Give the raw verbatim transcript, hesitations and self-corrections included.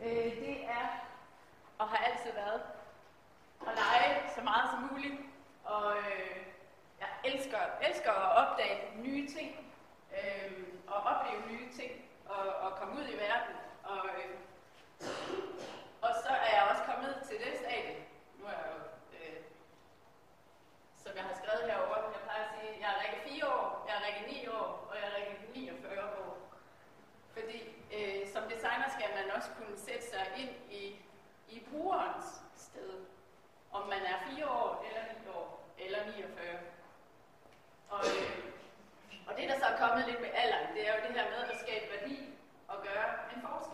Øh, det er, og har altid været, at lege så meget som muligt. Og øh, jeg elsker, elsker at opdage nye ting, øh, og opleve nye ting, og, og komme ud i verden. Og, øh, og så er jeg også kommet til det stadie. Nu er jeg jo, øh, som jeg har skrevet herovre, jeg plejer at sige, jeg er Rikke fire år, jeg er Rikke ni år, og jeg er Rikke niogfyrre år. Fordi øh, som designer skal man også kunne sætte sig ind i, i brugerens sted. Om man er fire år, eller ni år, eller niogfyrre. Og, øh, og det, der så er kommet lidt med alderen, det er jo det her med at skabe værdi og gøre en forskel.